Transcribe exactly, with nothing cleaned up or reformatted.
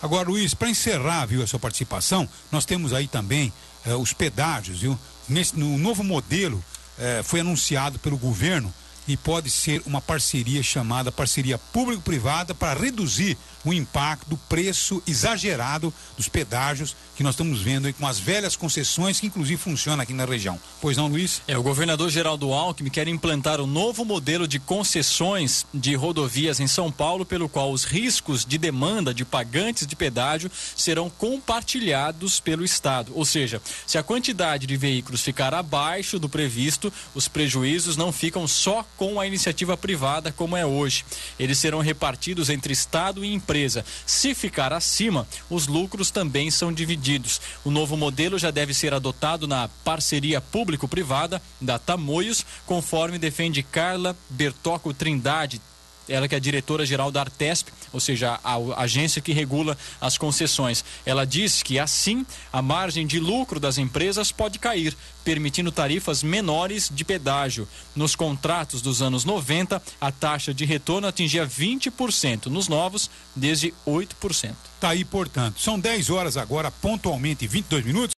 Agora, Luiz, para encerrar, viu, a sua participação, nós temos aí também eh, os pedágios, viu? Nesse, no novo modelo eh, foi anunciado pelo governo e pode ser uma parceria chamada parceria público-privada para reduzir o impacto do preço exagerado dos pedágios que nós estamos vendo aí com as velhas concessões que inclusive funcionam aqui na região. Pois não, Luiz? É, o governador Geraldo Alckmin quer implantar um novo modelo de concessões de rodovias em São Paulo, pelo qual os riscos de demanda de pagantes de pedágio serão compartilhados pelo Estado. Ou seja, se a quantidade de veículos ficar abaixo do previsto, os prejuízos não ficam só com a iniciativa privada como é hoje. Eles serão repartidos entre Estado e empresa. Se ficar acima, os lucros também são divididos. O novo modelo já deve ser adotado na parceria público-privada da Tamoios, conforme defende Carla Bertocco Trindade, ela que é diretora-geral da Artesp, ou seja, a, a agência que regula as concessões. Ela diz que assim a margem de lucro das empresas pode cair, permitindo tarifas menores de pedágio. Nos contratos dos anos noventa, a taxa de retorno atingia vinte por cento, nos novos, desde oito por cento. Tá aí, portanto. São dez horas agora, pontualmente vinte e dois minutos.